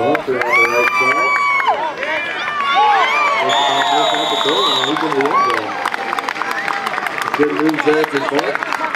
Bunker on the right side. Out the goal and he's in the end zone. Good moves there for Clark.